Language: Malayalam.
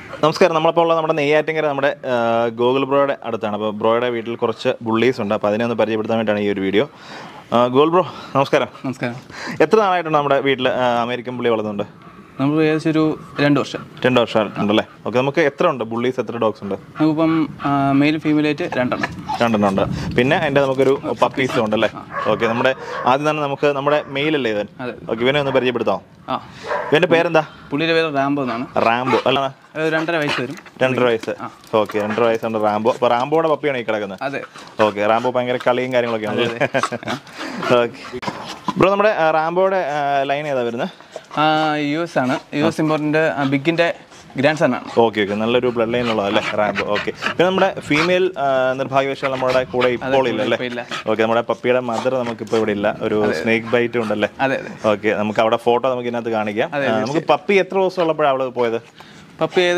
നമസ്കാരം. നമ്മളപ്പോൾ ഉള്ള നമ്മുടെ നെയ്യാറ്റിങ്കര നമ്മുടെ ഗോകുൽ ബ്രോയുടെ അടുത്താണ്. അപ്പോൾ ബ്രോയുടെ വീട്ടിൽ കുറച്ച് ബുള്ളീസ് ഉണ്ട്. അപ്പോൾ അതിനെ ഒന്ന് പരിചയപ്പെടുത്താൻ വേണ്ടിയിട്ടാണ് ഈ ഒരു വീഡിയോ. ഗോകുൽ ബ്രോ നമസ്കാരം. നമസ്കാരം. എത്ര നാളായിട്ടുണ്ട് നമ്മുടെ വീട്ടിൽ അമേരിക്കൻ ബുള്ളി വളർന്നുണ്ട്? നമ്മൾ ഏകദേശം ഒരു 2 വർഷം. 2 വർഷമായിട്ടുണ്ടല്ലേ? ഓക്കെ. നമുക്ക് എത്ര ഉണ്ട് ബുള്ളീസ്? എത്ര ഡോഗ്സ് ഉണ്ട്? നമുക്കിപ്പം മെയിൽ ഫീമെയിലായിട്ട് 2 എണ്ണം ഉണ്ട്. പിന്നെ അതിൻ്റെ നമുക്കൊരു പപ്പീസും ഉണ്ടല്ലേ? ഓക്കെ. നമ്മുടെ ആദ്യം തന്നെ നമുക്ക് നമ്മുടെ മെയിലല്ലേ ഇവൻ? ഓക്കെ. ഇവനെ ഒന്ന് പരിചയപ്പെടുത്താം. ഇവൻ്റെ പേരെന്താ? പുള്ളിയുടെ പേര് റാംബോ എന്നാണ്. റാംബോ അല്ല? 2.5 വയസ്സ് വരും. 2.5 വയസ്സ്. ഓക്കെ. 2.5 വയസ്സുണ്ട് റാംബോ. അപ്പോൾ റാംബോയുടെ പപ്പിയാണ് ഈ കിടക്കുന്നത്? അതെ. ഓക്കെ. റാംബോ ഭയങ്കര കളിയും കാര്യങ്ങളൊക്കെയാണ്. ഓക്കെ ബ്രോ, നമ്മുടെ റാംബോയുടെ ലൈൻ ഏതാ വരുന്നത്? US ആണ്. US ഇമ്പോർട്ടൻ്റ് ബിഗിൻ്റെ ഗ്രാൻഡ് സൺ ആണ്. ഓക്കെ. ഓക്കെ. നല്ലൊരു ബ്ലഡ് ലൈൻ ഉള്ളതല്ലേ റാംബോ? ഓക്കെ. പിന്നെ നമ്മുടെ ഫീമെയിൽ നിർഭാഗ്യവശാൽ നമ്മുടെ കൂടെ ഇപ്പോൾ ഇല്ല അല്ലേ? ഓക്കെ. നമ്മുടെ പപ്പിയുടെ മദർ നമുക്കിപ്പോൾ ഇവിടെ ഇല്ല. ഒരു സ്നേക്ക് ബൈറ്റ് ഉണ്ടല്ലേ? അതെ. ഓക്കെ. നമുക്ക് അവിടെ ഫോട്ടോ നമുക്ക് ഇതിനകത്ത് കാണിക്കാം. നമുക്ക് പപ്പി എത്ര ദിവസം ഉള്ളപ്പോഴാണ് അവള് പോയത്? പപ്പി